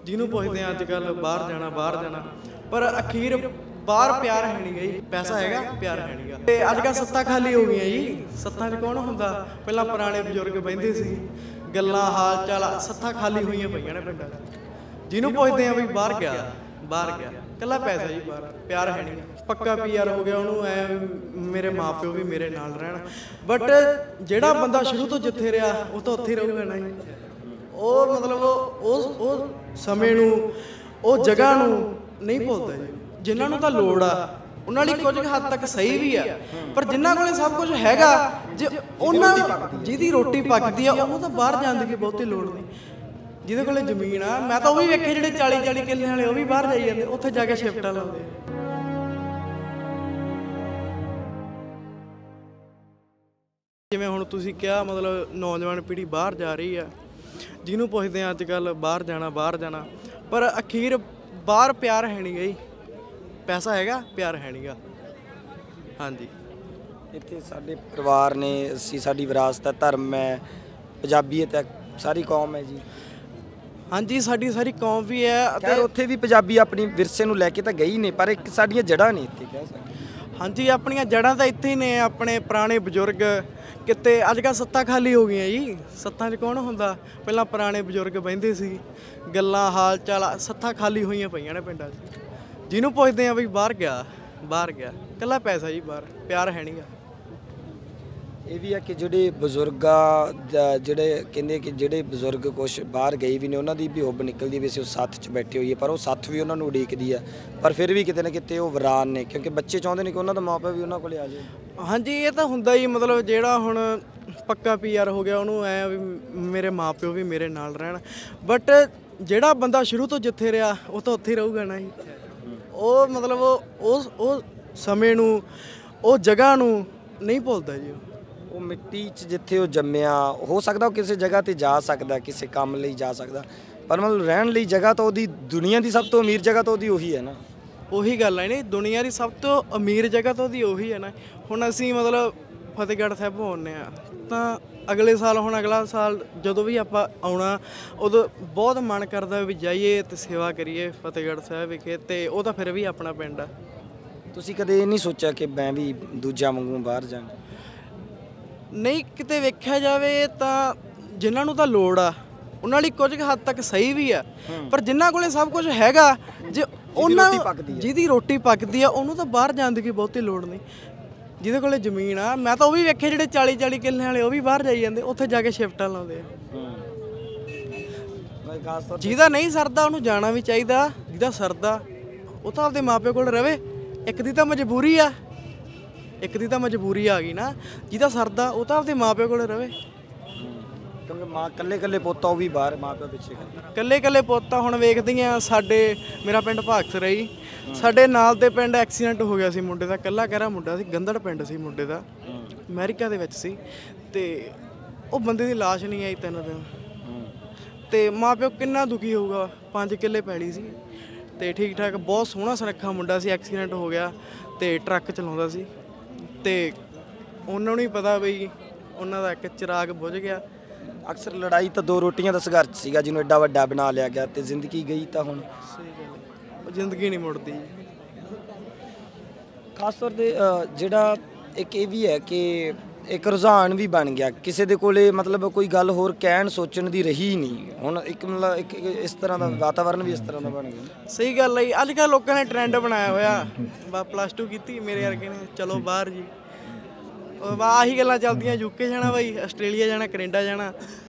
ਜਿਹਨੂੰ ਪੁੱਛਦੇ ਆ ਅੱਜ ਕੱਲ ਬਾਹਰ ਜਾਣਾ ਪਰ ਅਖੀਰ ਬਾਹਰ ਪਿਆਰ ਹੈ ਨਹੀਂ ਗਈ। ਪੈਸਾ ਹੈਗਾ ਪਿਆਰ ਹੈ ਨਹੀਂਗਾ। ਤੇ ਅੱਜ ਕੱਲ ਸੱਤਾਂ ਖਾਲੀ ਹੋ ਗਈਆਂ ਜੀ। ਸੱਤਾਂ 'ਚ ਕੌਣ ਹੁੰਦਾ? ਪਹਿਲਾਂ ਪੁਰਾਣੇ ਬਜ਼ੁਰਗ ਬਹਿੰਦੇ ਸੀ, ਗੱਲਾਂ ਹਾਲ ਚਾਲ। ਸੱਤਾਂ ਖਾਲੀ ਹੋਈਆਂ ਪਈਆਂ ਨੇ ਪਿੰਡਾਂ 'ਚ। ਜਿਹਨੂੰ ਪੁੱਛਦੇ ਆ ਵੀ ਬਾਹਰ ਗਿਆ ਕੱਲਾ ਪੈਸਾ ਜੀ, ਬਾਹਰ ਪਿਆਰ ਹੈ ਨਹੀਂ। ਪੱਕਾ ਪੀਆਰ ਹੋ ਗਿਆ, ਉਹਨੂੰ ਐ ਮੇਰੇ ਮਾਂ ਪਿਓ ਵੀ ਮੇਰੇ ਨਾਲ ਰਹਿਣ। ਬਟ ਜਿਹੜਾ ਬੰਦਾ ਸ਼ੁਰੂ ਤੋਂ ਜਿੱਥੇ ਰਿਹਾ ਉਹ ਤਾਂ ਉੱਥੇ ਰਹੂਗਾ ਨਾ ਜੀ। ਉਹ ਮਤਲਬ ਉਹ ਸਮੇਂ ਨੂੰ, ਉਹ ਜਗ੍ਹਾ ਨੂੰ ਨਹੀਂ ਭੁੱਲਦਾ ਜੀ। ਜਿਨ੍ਹਾਂ ਨੂੰ ਤਾਂ ਲੋੜ ਆ ਉਹਨਾਂ ਲਈ ਕੁਝ ਹੱਦ ਤੱਕ ਸਹੀ ਵੀ ਆ, ਪਰ ਜਿਨ੍ਹਾਂ ਕੋਲੇ ਸਭ ਕੁਝ ਹੈਗਾ, ਜੇ ਉਹਨਾਂ ਜਿਹਦੀ ਰੋਟੀ ਪੱਕਦੀ ਆ ਉਹਨੂੰ ਤਾਂ ਬਾਹਰ ਜਾਣ ਦੀ ਬਹੁਤੀ ਲੋੜ ਨਹੀਂ। ਜਿਹਦੇ ਕੋਲੇ ਜ਼ਮੀਨ ਆ, ਮੈਂ ਤਾਂ ਉਹ ਵੀ ਵੇਖੇ ਜਿਹੜੇ 40-40 ਕਿੱਲੇ ਵਾਲੇ, ਉਹ ਵੀ ਬਾਹਰ ਜਾਈ ਜਾਂਦੇ, ਉੱਥੇ ਜਾ ਕੇ ਸ਼ਿਫਟਾਂ ਲਾਉਂਦੇ। ਜਿਵੇਂ ਹੁਣ ਤੁਸੀਂ ਕਿਹਾ, ਮਤਲਬ ਨੌਜਵਾਨ ਪੀੜ੍ਹੀ ਬਾਹਰ ਜਾ ਰਹੀ ਆ। ਜਿਹਨੂੰ ਪੁੱਛਦੇ ਆ ਅੱਜ ਕੱਲ ਬਾਹਰ ਜਾਣਾ ਪਰ ਅਖੀਰ ਬਾਹਰ ਪਿਆਰ ਹੈ ਨਹੀਂ ਗਈ। ਪੈਸਾ ਹੈਗਾ ਪਿਆਰ ਹੈ ਨਹੀਂਗਾ। ਹਾਂਜੀ, ਇੱਥੇ ਸਾਡੇ ਪਰਿਵਾਰ ਨੇ, ਅਸੀਂ, ਸਾਡੀ ਵਿਰਾਸਤ ਹੈ, ਧਰਮ ਹੈ, ਪੰਜਾਬੀਅਤ ਹੈ, ਸਾਰੀ ਕੌਮ ਹੈ ਜੀ। ਹਾਂਜੀ, ਸਾਡੀ ਸਾਰੀ ਕੌਮ ਵੀ ਹੈ ਅਤੇ ਉੱਥੇ ਵੀ ਪੰਜਾਬੀ ਆਪਣੀ ਵਿਰਸੇ ਨੂੰ ਲੈ ਕੇ ਤਾਂ ਗਈ ਨੇ, ਪਰ ਇੱਕ ਸਾਡੀਆਂ ਜੜ੍ਹਾਂ ਨੇ ਇੱਥੇ, ਕਹਿ ਸਕਦੇ। ਹਾਂਜੀ, ਆਪਣੀਆਂ ਜੜ੍ਹਾਂ ਤਾਂ ਇੱਥੇ ਹੀ ਨੇ। ਆਪਣੇ ਪੁਰਾਣੇ ਬਜ਼ੁਰਗ ਕਿਤੇ ਅੱਜ ਕੱਲ੍ਹ ਸੱਤਾਂ ਖਾਲੀ ਹੋ ਗਈਆਂ ਜੀ। ਸੱਤਾਂ 'ਚ ਕੌਣ ਹੁੰਦਾ? ਪਹਿਲਾਂ ਪੁਰਾਣੇ ਬਜ਼ੁਰਗ ਬਹਿੰਦੇ ਸੀ, ਗੱਲਾਂ ਹਾਲ ਚਾਲ। ਸੱਤਾਂ ਖਾਲੀ ਹੋਈਆਂ ਪਈਆਂ ਨੇ ਪਿੰਡਾਂ 'ਚ। ਜਿਹਨੂੰ ਪੁੱਛਦੇ ਆ ਵੀ ਬਾਹਰ ਗਿਆ ਕੱਲਾ ਪੈਸਾ ਜੀ, ਬਾਹਰ ਪਿਆਰ ਹੈ ਨਹੀਂਗਾ। ਇਹ ਵੀ ਹੈ ਕਿ ਜਿਹੜੇ ਬਜ਼ੁਰਗਾਂ ਜਿਹੜੇ ਕਹਿੰਦੇ ਕਿ ਜਿਹੜੇ ਬਜ਼ੁਰਗ ਕੁਛ ਬਾਹਰ ਗਏ ਵੀ ਨੇ, ਉਹਨਾਂ ਦੀ ਵੀ ਹੁੱਬ ਨਿਕਲਦੀ ਵੀ ਅਸੀਂ ਉਹ ਸੱਥ 'ਚ ਬੈਠੇ ਹੋਈਏ, ਪਰ ਉਹ ਸੱਥ ਵੀ ਉਹਨਾਂ ਨੂੰ ਉਡੀਕਦੀ ਹੈ। ਪਰ ਫਿਰ ਵੀ ਕਿਤੇ ਨਾ ਕਿਤੇ ਉਹ ਵੀਰਾਨ ਨੇ, ਕਿਉਂਕਿ ਬੱਚੇ ਚਾਹੁੰਦੇ ਨੇ ਕਿ ਉਹਨਾਂ ਦਾ ਮਾਂ ਪਿਓ ਵੀ ਉਹਨਾਂ ਕੋਲ ਆ ਜਾਏ। ਹਾਂਜੀ, ਇਹ ਤਾਂ ਹੁੰਦਾ ਹੀ। ਮਤਲਬ ਜਿਹੜਾ ਹੁਣ ਪੱਕਾ ਪੀਆਰ ਹੋ ਗਿਆ, ਉਹਨੂੰ ਐ ਵੀ ਮੇਰੇ ਮਾਂ ਪਿਓ ਵੀ ਮੇਰੇ ਨਾਲ ਰਹਿਣ। ਬਟ ਜਿਹੜਾ ਬੰਦਾ ਸ਼ੁਰੂ ਤੋਂ ਜਿੱਥੇ ਰਿਹਾ ਉਹ ਤਾਂ ਉੱਥੇ ਹੀ ਰਹੂਗਾ ਨਾ ਜੀ। ਉਹ ਮਤਲਬ ਉਹ ਸਮੇਂ ਨੂੰ, ਉਹ ਜਗ੍ਹਾ ਨੂੰ ਨਹੀਂ ਭੁੱਲਦਾ ਜੀ। ਉਹ ਮਿੱਟੀ 'ਚ ਜਿੱਥੇ ਉਹ ਜੰਮਿਆ, ਹੋ ਸਕਦਾ ਉਹ ਕਿਸੇ ਜਗ੍ਹਾ 'ਤੇ ਜਾ ਸਕਦਾ, ਕਿਸੇ ਕੰਮ ਲਈ ਜਾ ਸਕਦਾ, ਪਰ ਮਤਲਬ ਰਹਿਣ ਲਈ ਜਗ੍ਹਾ ਤਾਂ ਉਹਦੀ, ਦੁਨੀਆ ਦੀ ਸਭ ਤੋਂ ਅਮੀਰ ਜਗ੍ਹਾ ਤਾਂ ਉਹਦੀ ਉਹੀ ਹੈ ਨਾ। ਉਹੀ ਗੱਲ ਹੈ ਨਹੀਂ, ਦੁਨੀਆ ਦੀ ਸਭ ਤੋਂ ਅਮੀਰ ਜਗ੍ਹਾ ਤਾਂ ਉਹਦੀ ਉਹੀ ਹੈ ਨਾ। ਹੁਣ ਅਸੀਂ ਮਤਲਬ ਫਤਿਹਗੜ੍ਹ ਸਾਹਿਬ ਆਉਂਦੇ ਹਾਂ, ਤਾਂ ਅਗਲੇ ਸਾਲ, ਹੁਣ ਅਗਲਾ ਸਾਲ ਜਦੋਂ ਵੀ ਆਪਾਂ ਆਉਣਾ, ਉਦੋਂ ਬਹੁਤ ਮਨ ਕਰਦਾ ਵੀ ਜਾਈਏ ਅਤੇ ਸੇਵਾ ਕਰੀਏ ਫਤਿਹਗੜ੍ਹ ਸਾਹਿਬ ਵਿਖੇ। ਅਤੇ ਉਹ ਤਾਂ ਫਿਰ ਵੀ ਆਪਣਾ ਪਿੰਡ ਆ। ਤੁਸੀਂ ਕਦੇ ਇਹ ਨਹੀਂ ਸੋਚਿਆ ਕਿ ਮੈਂ ਵੀ ਦੂਜਾ ਵਾਂਗੂ ਬਾਹਰ ਜਾਣਾ? ਨਹੀਂ, ਕਿਤੇ ਵੇਖਿਆ ਜਾਵੇ ਤਾਂ ਜਿਨ੍ਹਾਂ ਨੂੰ ਤਾਂ ਲੋੜ ਆ ਉਹਨਾਂ ਲਈ ਕੁਝ ਹੱਦ ਤੱਕ ਸਹੀ ਵੀ ਆ, ਪਰ ਜਿਨ੍ਹਾਂ ਕੋਲੇ ਸਭ ਕੁਝ ਹੈਗਾ, ਜੇ ਉਹਨਾਂ ਜਿਹਦੀ ਰੋਟੀ ਪੱਕਦੀ ਆ ਉਹਨੂੰ ਤਾਂ ਬਾਹਰ ਜਾਣ ਦੀ ਬਹੁਤੀ ਲੋੜ ਨਹੀਂ। ਜਿਹਦੇ ਕੋਲੇ ਜ਼ਮੀਨ ਆ, ਮੈਂ ਤਾਂ ਉਹ ਵੀ ਵੇਖੇ ਜਿਹੜੇ 40-40 ਕਿੱਲੇ ਵਾਲੇ, ਉਹ ਵੀ ਬਾਹਰ ਜਾਈ ਜਾਂਦੇ, ਉੱਥੇ ਜਾ ਕੇ ਸ਼ਿਫਟਾਂ ਲਾਉਂਦੇ ਆ। ਜਿਹਦਾ ਨਹੀਂ ਸਰਦਾ ਉਹਨੂੰ ਜਾਣਾ ਵੀ ਚਾਹੀਦਾ। ਜਿਹਦਾ ਸਰਦਾ ਉਹ ਤਾਂ ਆਪਦੇ ਮਾਂ ਪਿਓ ਕੋਲ ਰਵੇ। ਇੱਕ ਦੀ ਤਾਂ ਮਜਬੂਰੀ ਆ ਗਈ ਨਾ। ਜਿਹਦਾ ਸਰਦਾ ਉਹ ਤਾਂ ਆਪਦੇ ਮਾਂ ਪਿਓ ਕੋਲ ਰਵੇ। ਕਿਉਂਕਿ ਮਾਂ ਇਕੱਲੇ ਪੋਤਾ, ਉਹ ਵੀ ਬਾਹਰ, ਮਾਂ ਪਿਓ ਪਿੱਛੇ ਇਕੱਲੇ ਪੋਤਾ। ਹੁਣ ਵੇਖਦੀਆਂ, ਸਾਡੇ, ਮੇਰਾ ਪਿੰਡ ਭਾਗਸਰ ਰਹੀ, ਸਾਡੇ ਨਾਲ ਦੇ ਪਿੰਡ ਐਕਸੀਡੈਂਟ ਹੋ ਗਿਆ ਸੀ ਮੁੰਡੇ ਦਾ। ਇਕੱਲਾ ਕਹਿਰਾ ਮੁੰਡਾ ਸੀ, ਗੰਦੜ ਪਿੰਡ ਸੀ ਮੁੰਡੇ ਦਾ, ਅਮਰੀਕਾ ਦੇ ਵਿੱਚ ਸੀ। ਅਤੇ ਉਹ ਬੰਦੇ ਦੀ ਲਾਸ਼ ਨਹੀਂ ਆਈ 3 ਦਿਨ। ਅਤੇ ਮਾਂ ਪਿਓ ਕਿੰਨਾ ਦੁਖੀ ਹੋਊਗਾ। 5 ਕਿੱਲੇ ਪੈਲੀ ਸੀ ਅਤੇ ਠੀਕ ਠਾਕ, ਬਹੁਤ ਸੋਹਣਾ ਸੁਨੱਖਾ ਮੁੰਡਾ ਸੀ। ਐਕਸੀਡੈਂਟ ਹੋ ਗਿਆ ਅਤੇ ਟਰੱਕ ਚਲਾਉਂਦਾ ਸੀ, ਅਤੇ ਉਹਨਾਂ ਨੂੰ ਹੀ ਪਤਾ ਬਈ ਉਹਨਾਂ ਦਾ ਇੱਕ ਚਿਰਾਗ ਬੁਝ ਗਿਆ। ਅਕਸਰ ਲੜਾਈ ਤਾਂ 2 ਰੋਟੀਆਂ ਦਾ ਸੰਘਰਸ਼ ਸੀਗਾ, ਜਿਹਨੂੰ ਐਡਾ ਵੱਡਾ ਬਣਾ ਲਿਆ ਗਿਆ, ਅਤੇ ਜ਼ਿੰਦਗੀ ਗਈ ਤਾਂ ਹੁਣ। ਸਹੀ ਗੱਲ ਹੈ, ਉਹ ਜ਼ਿੰਦਗੀ ਨਹੀਂ ਮੁੜਦੀ। ਖਾਸ ਤੌਰ 'ਤੇ ਜਿਹੜਾ ਇੱਕ ਇਹ ਵੀ ਹੈ ਕਿ ਇੱਕ ਰੁਝਾਨ ਵੀ ਬਣ ਗਿਆ, ਕਿਸੇ ਦੇ ਕੋਲੇ ਮਤਲਬ ਕੋਈ ਗੱਲ ਹੋਰ ਕਹਿਣ ਸੋਚਣ ਦੀ ਰਹੀ ਨਹੀਂ। ਹੁਣ ਇੱਕ ਮਤਲਬ ਇੱਕ ਇਸ ਤਰ੍ਹਾਂ ਦਾ ਵਾਤਾਵਰਨ ਵੀ ਇਸ ਤਰ੍ਹਾਂ ਦਾ ਬਣ ਗਿਆ। ਸਹੀ ਗੱਲ ਹੈ। ਅੱਜ ਕੱਲ੍ਹ ਲੋਕਾਂ ਨੇ ਟਰੈਂਡ ਬਣਾਇਆ ਹੋਇਆ, +2 ਕੀਤੀ ਮੇਰੇ ਵਰਗੇ ਨੇ, ਚਲੋ ਬਾਹਰ ਜੀ। ਆਹੀ ਗੱਲਾਂ ਚੱਲਦੀਆਂ, UK ਜਾਣਾ ਬਾਈ, ਆਸਟ੍ਰੇਲੀਆ ਜਾਣਾ, ਕੈਨੇਡਾ ਜਾਣਾ।